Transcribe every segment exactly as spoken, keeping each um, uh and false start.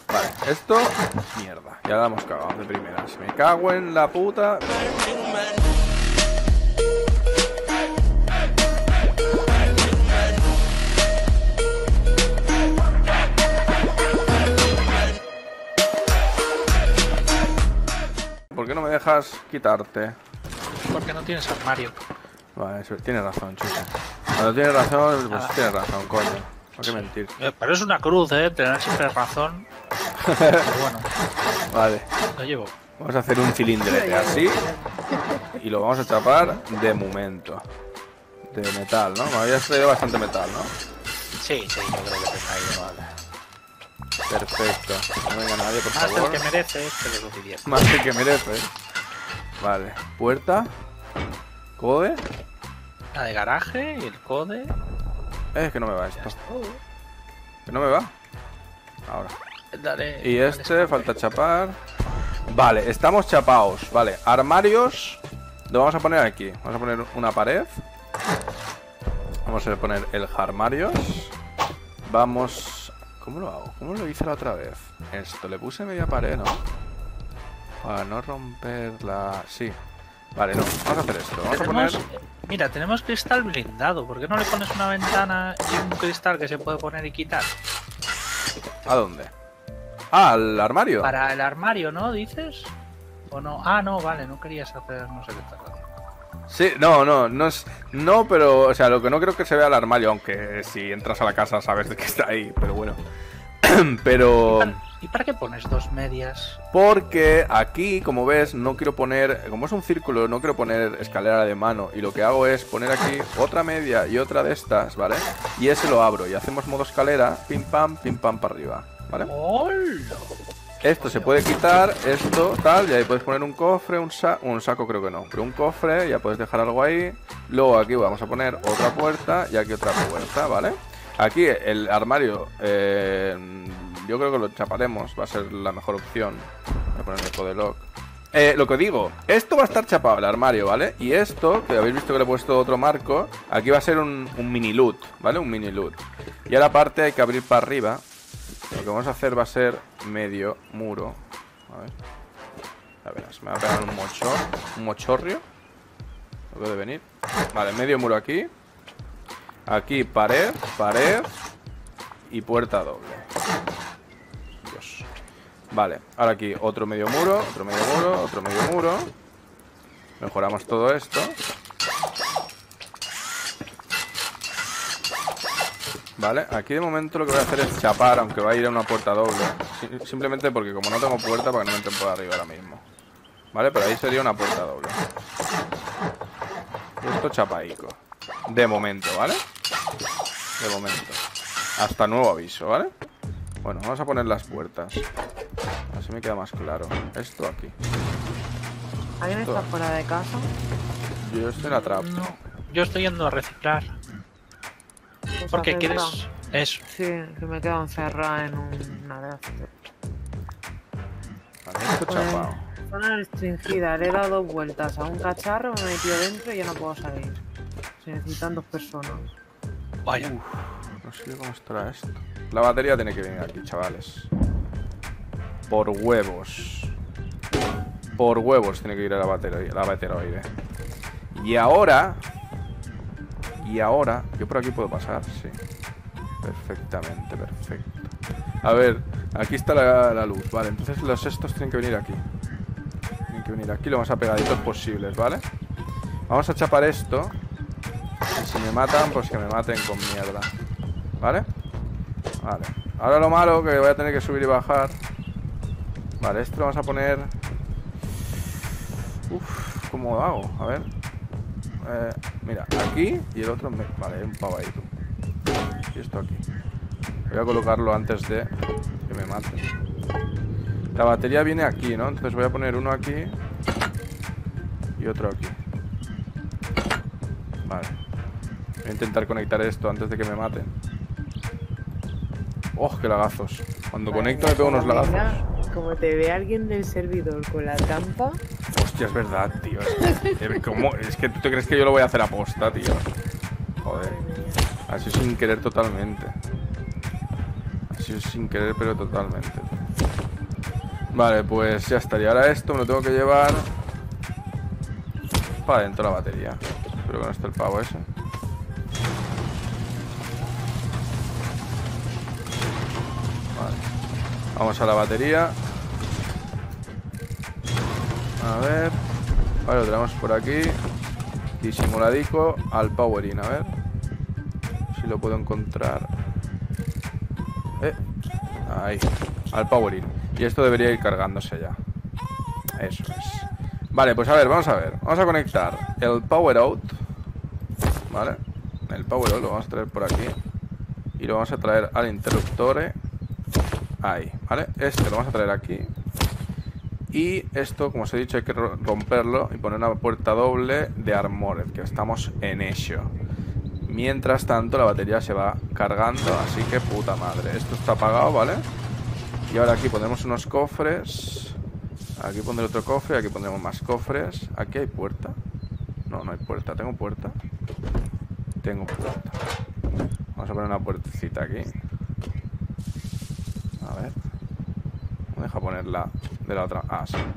Vale, esto... Mierda, ya la hemos cagado de primeras. Me cago en la puta... ¿Por qué no me dejas quitarte? Porque no tienes armario. Vale, eso, tienes razón, chucha. Cuando tienes razón, pues Ah. tienes razón, coño. No hay que mentir. Eh, pero es una cruz, ¿eh? Tener siempre razón. Pero bueno, Vale, lo llevo. vamos a hacer un cilindrete así. Y lo vamos a chapar de momento. De metal, ¿no? Me habías traído bastante metal, ¿no? Sí, sí, yo creo que tenga ahí. Vale. Perfecto. No venga nadie, por Más favor. del que merece que lo suficiente. Más del que merece. Vale. Puerta. Code. La de garaje y el code. Eh, es que no me va esto. Ya es todo. Que no me va. Ahora. Dale, Y dale, este, escape. falta chapar. Vale, estamos chapados. Vale, armarios. Lo vamos a poner aquí. Vamos a poner una pared. Vamos a poner el armarios. Vamos... ¿Cómo lo hago? ¿Cómo lo hice la otra vez? Esto, le puse media pared, ¿no? Para no romper la... Sí. Vale, no. Vamos a hacer esto. Vamos a poner... Tenemos- Mira, tenemos cristal blindado. ¿Por qué no le pones una ventana y un cristal que se puede poner y quitar? ¿A dónde? Ah, al armario. Para el armario, ¿no? ¿Dices? ¿O no? Ah, no, vale, no querías hacer no sé qué tal. Sí, no, no, no es... No, pero... O sea, lo que no creo que se vea el armario, aunque si entras a la casa sabes de que está ahí, pero bueno. Pero... ¿Y para qué pones dos medias? Porque aquí, como ves, no quiero poner... Como es un círculo, no quiero poner escalera de mano. Y lo que hago es poner aquí otra media y otra de estas, ¿vale? Y ese lo abro y hacemos modo escalera. Pim pam, pim pam para arriba, ¿vale? ¡Hola! Esto se puede quitar, esto, tal, y ahí puedes poner un cofre, un, sa un saco creo que no, pero un cofre, ya puedes dejar algo ahí. Luego aquí vamos a poner otra puerta y aquí otra puerta, ¿vale? Aquí el armario, eh, yo creo que lo chaparemos, va a ser la mejor opción. Voy a ponerle codelock. Eh, lo que digo, esto va a estar chapado, el armario, ¿vale? Y esto, que habéis visto que le he puesto otro marco, aquí va a ser un, un mini loot, ¿vale? Un mini loot. Y ahora aparte hay que abrir para arriba. Lo que vamos a hacer va a ser medio muro. A ver. A ver, me va a pegar un mochor, un mochorrio. No puede venir. Vale, medio muro aquí. Aquí pared, pared y puerta doble. Dios. Vale, ahora aquí otro medio muro, otro medio muro, otro medio muro. Mejoramos todo esto. Vale, aquí de momento lo que voy a hacer es chapar, aunque va a ir a una puerta doble. Simplemente porque como no tengo puerta, para que no me entren por arriba ahora mismo. Vale, pero ahí sería una puerta doble. Esto chapaico. De momento, ¿vale? De momento. Hasta nuevo aviso, ¿vale? Bueno, vamos a poner las puertas. Así me queda más claro. Esto aquí. ¿Alguien está fuera de casa? Yo estoy en la trap. No, yo estoy yendo a reciclar. Pues ¿Por qué hace quieres una- eso? Sí, que me he quedado encerrada en una de esas. Vale, esto Pues, chapado. zona restringida, le he dado dos vueltas a un cacharro, me he metido dentro y ya no puedo salir. Se necesitan dos personas. Vaya. No sé cómo estará esto. La batería tiene que venir aquí, chavales. Por huevos. Por huevos tiene que ir a la batería, la bateroide. Y ahora... Y ahora... Yo por aquí puedo pasar, sí. Perfectamente, perfecto. A ver, aquí está la, la luz, vale. Entonces los estos tienen que venir aquí. Tienen que venir aquí lo más apegaditos posibles, ¿vale? Vamos a chapar esto. Y si me matan, pues que me maten con mierda. ¿Vale? Vale. Ahora lo malo, que voy a tener que subir y bajar. Vale, esto lo vamos a poner... Uf, ¿cómo lo hago? A ver. Eh, mira, aquí y el otro... Me... Vale, hay un pavo ahí, tú. Y esto aquí. Voy a colocarlo antes de que me maten. La batería viene aquí, ¿no? Entonces voy a poner uno aquí y otro aquí. Vale. Voy a intentar conectar esto antes de que me maten. ¡Oh, qué lagazos! Cuando conecto me pego unos lagazos. Como te ve alguien del servidor con la trampa, Hostia, es verdad, tío. Es que, ¿cómo? Es que tú te crees que yo lo voy a hacer aposta, tío. Joder. Ha sido sin querer totalmente. Ha sido sin querer, pero totalmente. Vale, pues ya estaría. Ahora esto me lo tengo que llevar para dentro de la batería. Espero que no esté el pavo ese. Vale. Vamos a la batería. A ver. Vale, lo tenemos por aquí. Disimuladico al power in. A ver si lo puedo encontrar. Eh. Ahí. Al power in. Y esto debería ir cargándose ya. Eso es. Vale, pues a ver, vamos a ver. Vamos a conectar el power out. Vale. El power out lo vamos a traer por aquí. Y lo vamos a traer al interruptor. Ahí, ¿vale? Este lo vamos a traer aquí. Y esto, como os he dicho, hay que romperlo y poner una puerta doble de Armored, que estamos en ello. Mientras tanto, la batería se va cargando, así que puta madre. Esto está apagado, ¿vale? Y ahora aquí pondremos unos cofres. Aquí pondré otro cofre, aquí pondremos más cofres. Aquí hay puerta. No, no hay puerta. ¿Tengo puerta? Tengo puerta. Vamos a poner una puertecita aquí. A ver. Me deja ponerla de la otra. Ah, sí.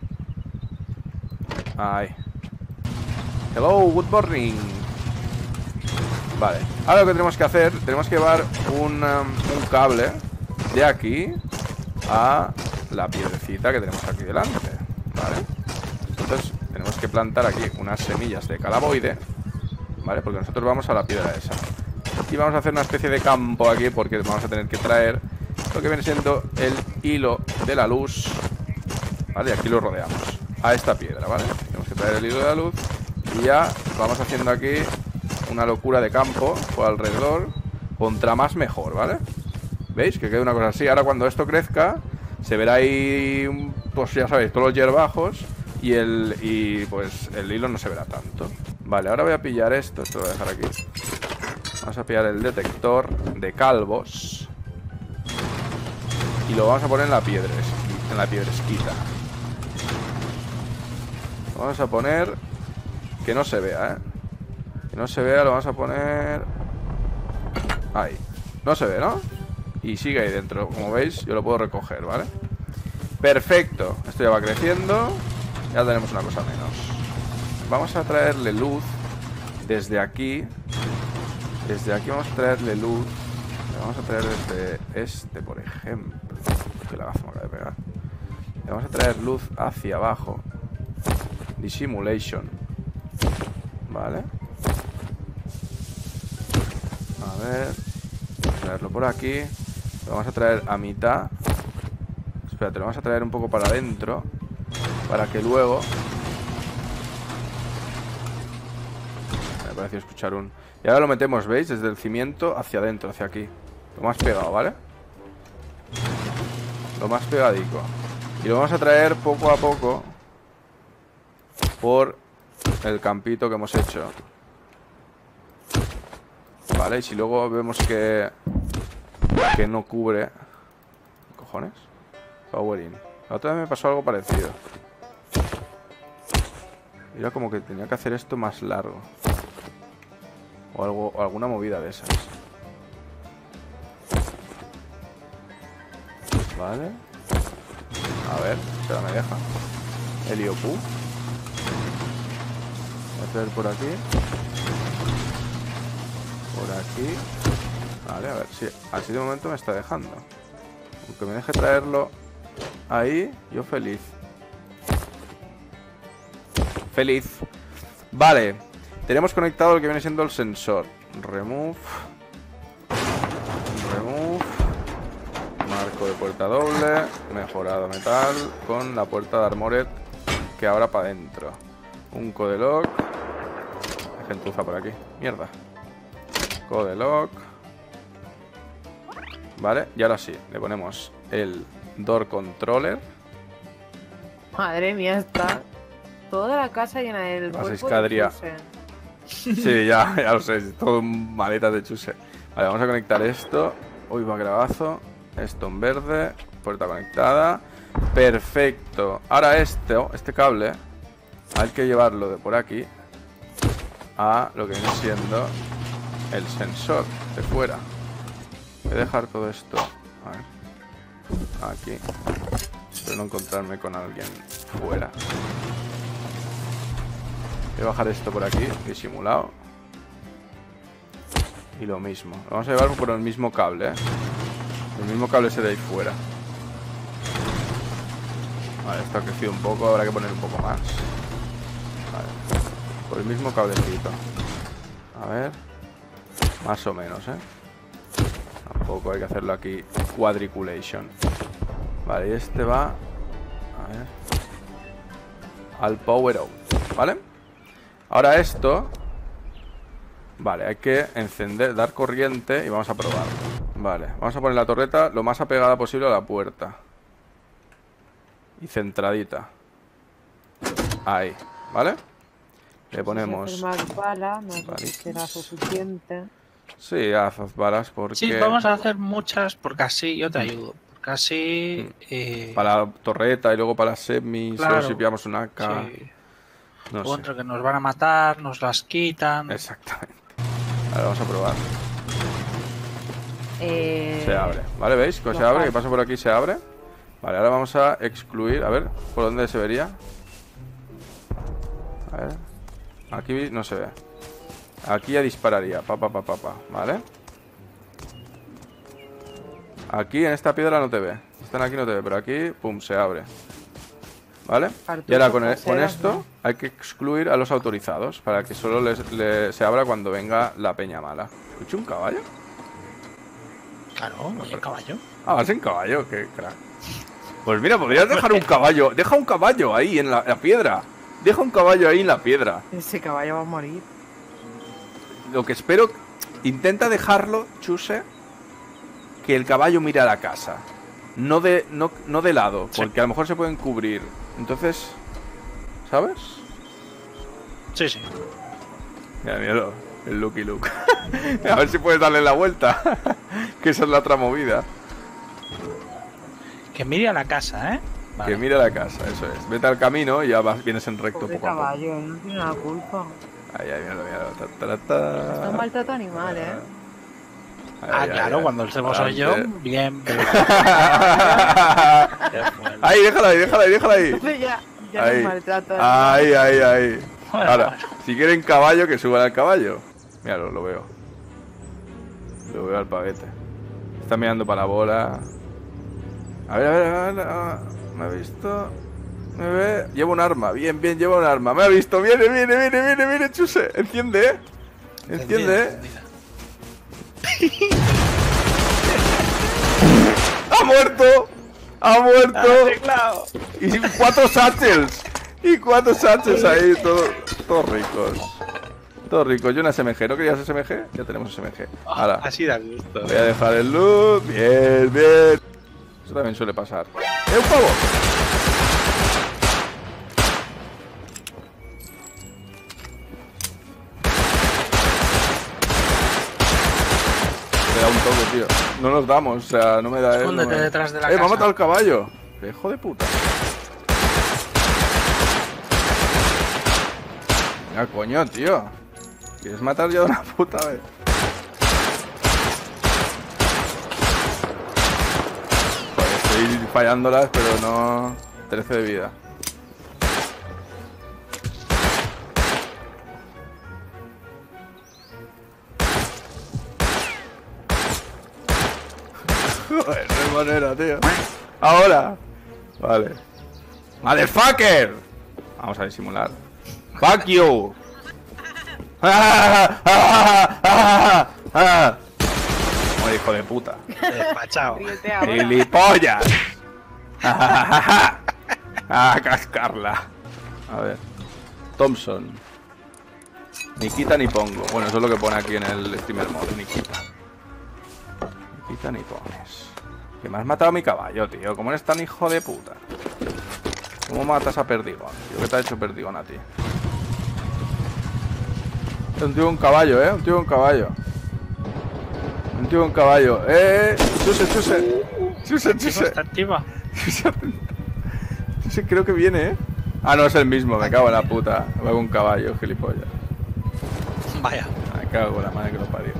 Ahí. Hello, good morning. Vale. Ahora lo que tenemos que hacer, tenemos que llevar un, um, un cable de aquí a la piedrecita que tenemos aquí delante. Vale. Entonces tenemos que plantar aquí unas semillas de calaboide. Vale, porque nosotros vamos a la piedra esa. Y vamos a hacer una especie de campo aquí, porque vamos a tener que traer lo que viene siendo el hilo de la luz. Vale, y aquí lo rodeamos a esta piedra, ¿vale? Tenemos que traer el hilo de la luz. Y ya vamos haciendo aquí una locura de campo por alrededor. Contra más mejor, ¿vale? ¿Veis? Que queda una cosa así. Ahora cuando esto crezca, se verá ahí, pues ya sabéis, todos los hierbajos. Y el y pues el hilo no se verá tanto. Vale, ahora voy a pillar esto. Esto lo voy a dejar aquí. Vamos a pillar el detector de calvos. Y lo vamos a poner en la piedra, en la piedresquita. Lo vamos a poner que no se vea, ¿eh? Que no se vea, lo vamos a poner ahí. No se ve, ¿no? Y sigue ahí dentro. Como veis, yo lo puedo recoger, ¿vale? Perfecto. Esto ya va creciendo. Ya tenemos una cosa menos. Vamos a traerle luz desde aquí. Desde aquí vamos a traerle luz. Le vamos a traer desde este, por ejemplo. Que lagazo me acaba de pegar. Le vamos a traer luz hacia abajo. Dissimulation. Vale. A ver. Vamos a traerlo por aquí. Lo vamos a traer a mitad. Espérate, lo vamos a traer un poco para adentro. Para que luego... Me pareció escuchar un... Y ahora lo metemos, ¿veis? Desde el cimiento hacia adentro, hacia aquí. Lo más pegado, ¿vale? Lo más pegadico. Y lo vamos a traer poco a poco por el campito que hemos hecho. Vale, y si luego vemos que que no cubre... ¿Qué cojones? Power in. La otra vez me pasó algo parecido. Era como que tenía que hacer esto más largo. O algo, o alguna movida de esas. Vale. A ver, espera, me deja. Heliopu. Voy a traer por aquí. Por aquí. Vale, a ver si... Así de momento me está dejando. Aunque me deje traerlo ahí, yo feliz. Feliz. Vale. Tenemos conectado lo que viene siendo el sensor. Remove. Remove. Marco de puerta doble. Mejorado metal. Con la puerta de Armored que ahora para adentro. Un code lock. Hay gentuza por aquí. Mierda. Code lock. Vale. Y ahora sí. Le ponemos el door controller. Madre mía, está toda la casa llena del Las cuerpo escadrillas. de chuse. Sí, ya, ya lo sé. Todo maletas de chuse. Vale, vamos a conectar esto. Uy, va grabazo. Esto en verde. Puerta conectada. Perfecto. Ahora esto, este cable, hay que llevarlo de por aquí a lo que viene siendo el sensor de fuera. Voy a dejar todo esto. A ver. Aquí. Espero no encontrarme con alguien fuera. Voy a bajar esto por aquí, disimulado. Y lo mismo. Lo vamos a llevar por el mismo cable, ¿eh? El mismo cable se de ahí fuera. Vale, esto ha crecido un poco, habrá que poner un poco más. Vale. Por el mismo cablecito. A ver. Más o menos, ¿eh? Tampoco hay que hacerlo aquí. Quadriculation. Vale, y este va... A ver... Al power out, ¿vale? Ahora esto... Vale, hay que encender, dar corriente y vamos a probar. Vale, vamos a poner la torreta lo más apegada posible a la puerta. Y centradita. Ahí, ¿vale? Le ponemos... Si hacer más balas, no sé Vale. si será suficiente. Sí, haz balas porque... Sí, vamos a hacer muchas porque así yo te ayudo. Porque así... Eh, Para la torreta y luego para las semis, Claro. o si pillamos un A K... sí. No sé. Contra que nos van a matar, nos las quitan. Exactamente. Ahora vamos a probar. Eh, Se abre, ¿vale? ¿Veis? Que se abre, que pasa por aquí se abre. Vale, ahora vamos a excluir. A ver, ¿por dónde se vería? A ver. Aquí no se ve. Aquí ya dispararía. Pa, pa, pa, pa, pa. ¿Vale? Aquí en esta piedra no te ve. Están aquí no te ve, pero aquí, pum, se abre. ¿Vale? Y ahora con, el- con esto hay que excluir a los autorizados para que solo les, le- se abra cuando venga la peña mala. ¿Escucho un caballo? Claro, oye, el caballo. Ah, vas en caballo, qué crack. Pues mira, podrías dejar un caballo. Deja un caballo ahí en la, la piedra. Deja un caballo ahí en la piedra. Ese caballo va a morir. Lo que espero, intenta dejarlo, Chuse, que el caballo mire a la casa. No de, no, no de lado, porque a lo mejor se pueden cubrir. Entonces, ¿sabes? Sí, sí. Mira, míralo, el Lucky Luke. A ver si puedes darle la vuelta. Que esa es la otra movida. Que mire a la casa, ¿eh? Vale. Que mire a la casa, eso es. Vete al camino y ya vas, vienes en recto Pobre poco a poco. caballo, él no tiene la culpa. Ahí, ahí, míralo, míralo. Ta, ta, ta. Está un maltrato animal, eh. Ahí, Ah, ahí, claro, ahí. cuando el cebo soy yo, Adelante. bien. pero- Ahí, déjala ahí, déjala ahí, déjala ahí. ya, ya no Ahí. es maltrato. Ahí, ahí, ahí. Bueno, Ahora, bueno. si quieren caballo, que suban al caballo. Míralo, lo veo. Lo veo al pavete. Está mirando para la bola. A ver, a ver, a ver. a ver. ¿Me ha visto? ¿Me ve? Lleva un arma. Bien, bien, lleva un arma. Me ha visto. Viene, viene, viene, viene, viene, Chuse. Enciende, ¿eh? Enciende, ¿eh? ¡Ha muerto! ¡Ha muerto! Y cuatro satchels. Y cuatro satchels ahí, todos todos ricos. Todos ricos. Y una S M G. ¿No querías S M G? Ya tenemos S M G. Ahora, Así da gusto. voy a dejar el loot. Bien, bien. Eso también suele pasar. ¡Eh, un pavo! Me da un toque, tío. No nos damos, o sea, no me da él. no Escóndete me- detrás de la ¡Eh, me ha casa. matado el caballo! ¡Qué hijo de puta! Venga, coño, tío. ¿Quieres matar ya de una puta vez? Joder, estoy fallándolas, pero no... trece de vida. Joder, no hay manera, tío. Ahora. Vale. ¡Motherfucker! Vamos a disimular. ¡Fuck you! ¡Ah! ¡Ah! ¡Ah! ¡Ah! Como hijo de puta. Despachado. Ríete ahora. ¡Gilipollas! ¡Ah, cascarla! A ver. Thompson. Ni quita ni pongo. Bueno, eso es lo que pone aquí en el streamer mode. Ni quita. Ni quita ni pones. Que me has matado a mi caballo, tío. ¿Cómo eres tan hijo de puta? ¿Cómo matas a Perdigón? Tío, ¿qué te ha hecho Perdigón a ti? Es un tío con caballo, ¿eh? Un tío con caballo. Un tío con caballo. ¡Eh! ¡Chuse, chuse! ¡Chuse, chuse! Está activa. Chuse, creo que viene, ¿eh? Ah, no, es el mismo. Me cago en la puta. Va con un caballo, gilipollas. Vaya. Me cago en la madre que lo parió.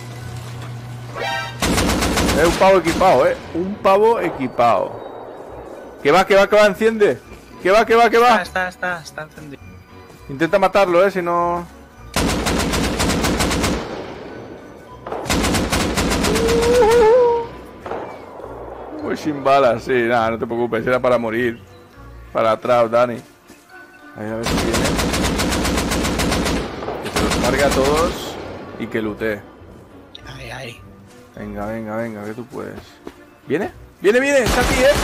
Es un pavo equipado, ¿eh? Un pavo equipado. Que va, que va, que va, enciende. Que va, que va, que va. Está, está, está, está encendido. Intenta matarlo, eh, si no... Muy sin balas, sí, nada, no te preocupes, era para morir. Para atrás, Dani. Ahí a ver si viene. Que se los cargue a todos y que lutee. Ahí, ahí. Venga, venga, venga, que tú puedes. ¿Viene? ¡Viene, viene! ¡Está aquí, eh!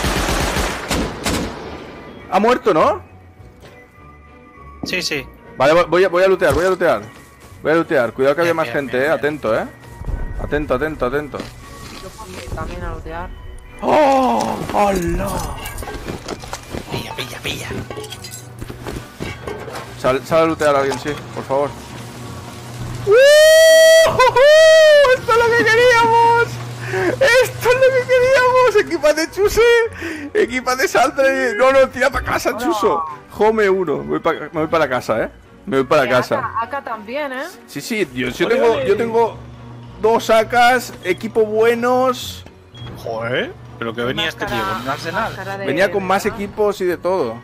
Ha muerto, ¿no? Sí, sí. Vale, voy a, voy a lootear, voy a lootear. Voy a lootear. Cuidado que había Bien, más bien, gente, bien, eh. bien. Atento, eh. Atento, atento, atento. Yo puedo ir también a lootear. ¡Oh! ¡Hola! Pilla, pilla, pilla. Sal, sal a lootear a alguien, sí, por favor. ¡Uh! ¡Esto es lo que queríamos! ¡Esto es lo que queríamos! ¡Equipate, Chuse! ¡Equipate, Saldre! No, no, tira para casa, Chuso. Home uno. Me voy para, me voy para casa, ¿eh? Me voy para Eh, casa. Acá, acá también, ¿eh? Sí, sí, yo, yo, tengo, yo tengo dos A Ks, equipo buenos. Joder. ¿Pero que venía este tío? ¿Con un arsenal? máscara de- Venía con de más verdad. equipos y de todo.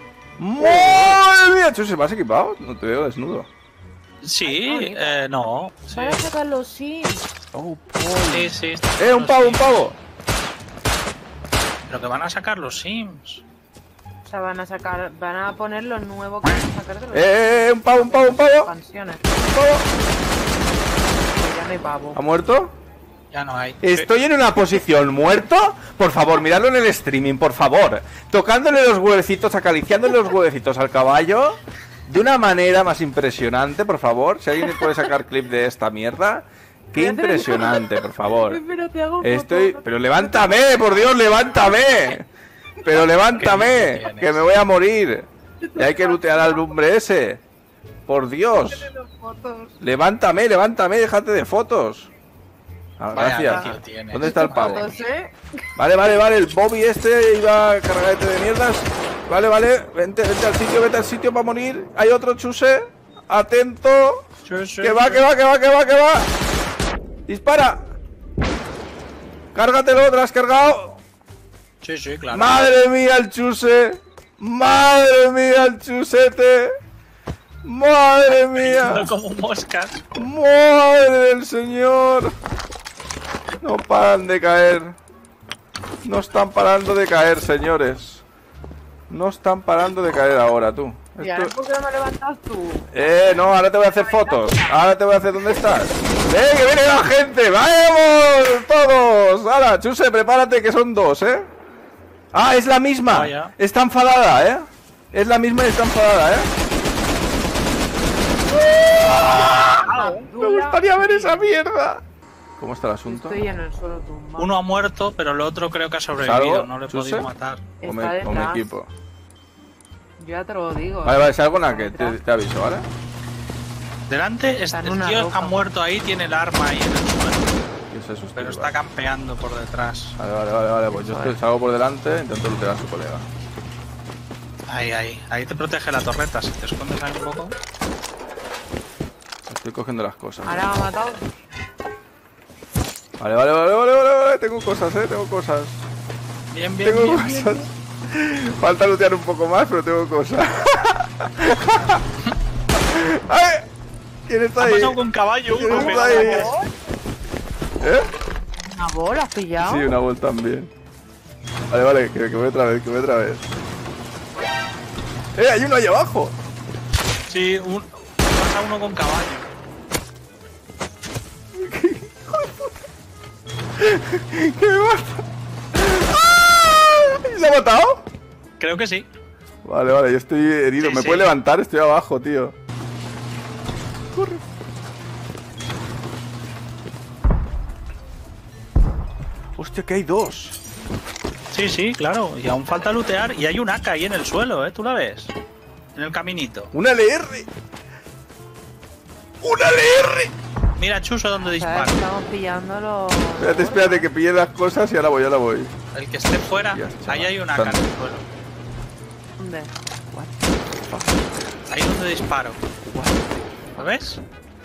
¡Madre mía! Chuse, ¿vas equipado? No te veo desnudo. Sí, eh, no. Sí, Van a sacar los sims. Oh, sí, sí. está ¡Eh, un los pavo, un Sims. pavo! Pero que van a sacar los Sims. O sea, van a sacar, van a poner lo nuevo que van a sacar de los ¡Eh, eh, eh! ¡Un pavo, un pavo, un pavo! expansiones. ¡Un pavo! Ya no hay pavo. ¿Ha muerto? Ya no hay. Estoy en una posición muerto. Por favor, miradlo en el streaming, por favor. Tocándole los huevecitos, acariciándole los huevecitos al caballo. De una manera más impresionante, por favor. Si alguien puede sacar clip de esta mierda. Qué impresionante, por favor. Pero te hago Estoy... fotos. Pero levántame, por Dios, levántame. Pero levántame, que me voy a morir. Y hay que lootear al hombre ese. Por Dios. Fotos. Levántame, levántame, déjate de fotos. Ah, Vaya gracias. vicio tienes. ¿Dónde está el pavo? Fotos, ¿eh? Vale, vale, vale, el Bobby este iba cargadete de mierdas. Vale, vale, vente, vente al sitio, vete al sitio para morir. Hay otro Chuse. Atento. Sí, sí, Que va, sí. que va, que va, que va, que va. Dispara. Cárgatelo, te lo has cargado. Sí, sí, claro. Madre mía, el Chuse. Madre mía, el Chusete. Madre mía. Como moscas. Madre del señor. No paran de caer. No están parando de caer, señores. No están parando de caer ahora, tú. ¿Y ahora Esto- por qué no me levantas tú? Eh, no, ahora te voy a hacer fotos. Ahora te voy a hacer dónde estás. ¡Eh, que viene la gente! ¡Vamos! ¡Todos! ¡Hala, Chuse, prepárate que son dos, eh! ¡Ah, es la misma! Vaya. Está enfadada, eh. Es la misma y está enfadada, eh. Me gustaría ver esa mierda. ¿Cómo está el asunto? Estoy en el suelo tumbado. Uno ha muerto, pero el otro creo que ha sobrevivido. ¿Salgo? No le he ¿Chuse? podido matar. O Está me, o me detrás. equipo. Yo ya te lo digo. Vale, vale, salgo en la Está que te, detrás. te aviso, ¿vale? Delante, Está este en una tío roca. ha muerto ahí, tiene el arma ahí en el suelo. Y ese susto, Pero está vale. campeando por detrás. Vale, vale, vale, vale, pues yo estoy- salgo por delante, intento lootear a su colega. Ahí, ahí. Ahí te protege la torreta. Si te escondes ahí un poco. Estoy cogiendo las cosas. Ahora me ha matado. Vale, vale, vale, vale, vale, vale, tengo cosas, eh, tengo cosas. Bien, bien, Tengo bien, bien. cosas. Falta lootear un poco más, pero tengo cosas. ¡Ay! ¿Quién está Ha ahí? pasado con caballo. ¿Quién uno está pegado ahí? a la cabeza. ¿Eh? ¿Una bola has pillado? Sí, una vuelta también. Vale, vale, que, que voy otra vez, que voy otra vez. ¡Eh, hay uno ahí abajo! Sí, un... pasa uno con caballo. ¡Que me mata! ¡Ah! ¿Se ha matado? Creo que sí. Vale, vale, yo estoy herido. Sí, ¿Me sí. puede levantar? Estoy abajo, tío. Corre. Hostia, que hay dos. Sí, sí, claro. Y aún falta lootear. Y hay un A K ahí en el suelo, ¿eh? ¿Tú la ves? En el caminito. ¡Un L R! ¡Un L R! Mira, Chuso, donde ¿Sabes? dispara. Estamos pillando los... Espérate, espérate, que pille las cosas y ahora voy, ahora voy. El que esté fuera. Ya, chaval. Ahí hay un A K en el suelo. ¿Dónde? Ahí donde disparo. ¿Lo ves?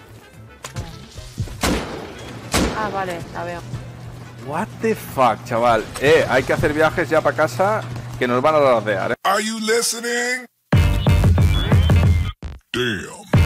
Ah, vale, la veo. What the fuck, chaval. Eh, hay que hacer viajes ya para casa que nos van a rodear, ¿eh? Are you listening? Damn.